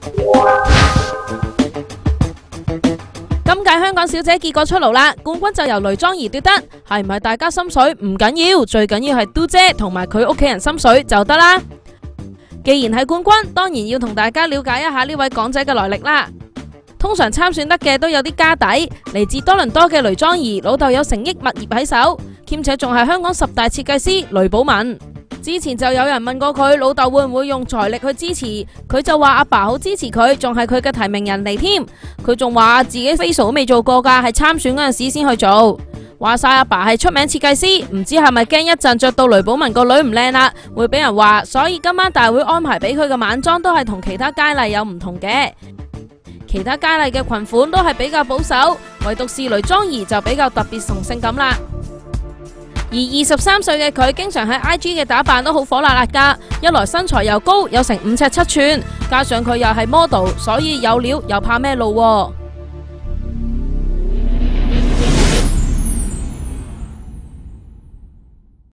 今屆香港小姐結果出爐啦，冠軍就由雷莊怡奪得，係唔係大家心水唔緊要，最緊要係嘟姐同埋佢屋企人心水就得啦。既然係冠軍，當然要同大家了解一下呢位港姐嘅來歷啦。通常參選得嘅都有啲家底，嚟自多倫多嘅雷莊怡，老豆有成億物業喺手，兼且仲係香港10大設計師雷寶文。之前就有人問過佢老豆會唔會用財力去支持，佢就話阿爸好支持佢，仲係佢嘅提名人嚟添。佢仲話自己 facial 都未做過噶，係參選嗰陣時先去做。話晒阿爸係出名設計師，唔知係咪驚一陣着到雷寶文個女唔靚啦，會俾人話，所以今晚大會安排俾佢嘅晚裝都係同其他佳麗有唔同嘅。其他佳麗嘅裙款都係比較保守，唯獨是雷莊怡就比較特別同性感啦。而23歲嘅佢，經常喺 IG 嘅打扮都好火辣辣噶，一來身材又高，有成5尺7寸，加上佢又係 model，所以有料又怕咩路喎。